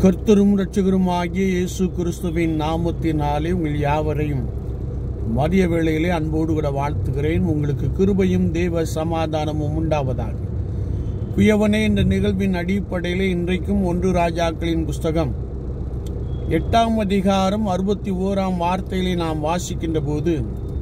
கர்த்தரும் இரட்சகருமாகிய இயேசு கிறிஸ்துவின் நாமத்தினாலே உங்கள் யாவரையும் மதிய வேளையிலே அன்போடு கூட வாழ்த்துகிறேன். உங்களுக்கு கிருபையும் தேவ சமாதானமும் உண்டாவதாக. குயவனே என்ற நிகழ்வின் அடிப்படையிலே இன்றைக்கும் 1 ராஜாக்களின் புஸ்தகம் 8ஆம் அதிகாரம் 61ஆம் வார்த்தையிலே நாம் வாசிக்கின்ற போது,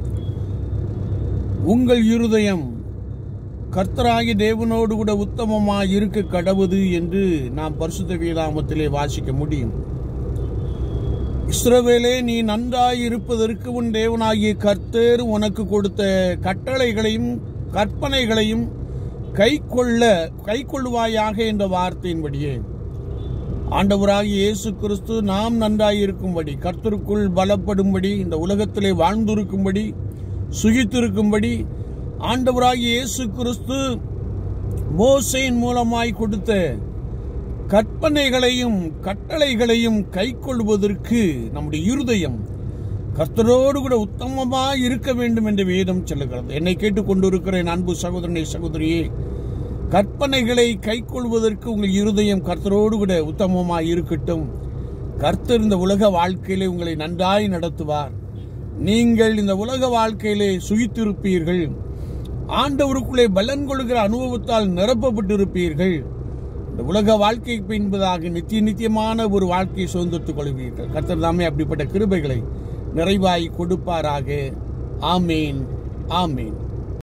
உங்கள் இருதயம் கர்த்தராகிய தேவனோடு கூட உத்தமமாய் இருக்க கடவுது என்று நாம் பரிசுத்த வேதாகமத்திலே வாசிக்க முடியும். இஸ்ரவேலே, நீ நன்றாய் இருப்பதற்கு உன் தேவனாகிய கர்த்தர் உனக்கு கொடுத்த கட்டளைகளையும் கற்பனைகளையும் கைக்கொள்ளுவாயாக என்ற வார்த்தையின்படியே ஆண்டவராகிய இயேசு கிறிஸ்து நாம் நன்றாயிருக்கும்படி, கர்த்தருக்குள் பலப்படும்படி, இந்த உலகத்திலே வாழ்ந்திருக்கும்படி, சுகித்திருக்கும்படி ஆண்டவராகிய இயேசு கிறிஸ்து மோசேயின் மூலமாய் கொடுத்த கற்பனைகளையும் கட்டளைகளையும் கைக்கொள்வதற்கு நம்முடைய இருதயம் கர்த்தரோடு கூட உத்தமமாய் இருக்க வேண்டும் என்று வேதம் சொல்லுகிறது. என்னை கேட்டுக்கொண்டிருக்கிற என் அன்பு சகோதரனை சகோதரியே, கற்பனைகளை கைக்கொள்வதற்கு உங்கள் இருதயம் கர்த்தரோடு கூட உத்தமமாய் இருக்கட்டும். கர்த்தர் இந்த உலக வாழ்க்கையிலே உங்களை நன்றாய் நடத்துவார். நீங்கள் இந்த உலக வாழ்க்கையிலே சுகித்திருப்பீர்கள். ஆண்டவருக்குள்ளே பலன் கொள்கிற அனுபவத்தால் நிரப்பப்பட்டிருப்பீர்கள். இந்த உலக வாழ்க்கைக்கு என்பதாக நித்தியமான ஒரு வாழ்க்கையை சுதந்திரத்துக் கொள்வீர்கள். கர்த்தர் தாமே அப்படிப்பட்ட கிருபைகளை நிறைவாய் கொடுப்பாராக. ஆமேன், ஆமேன்.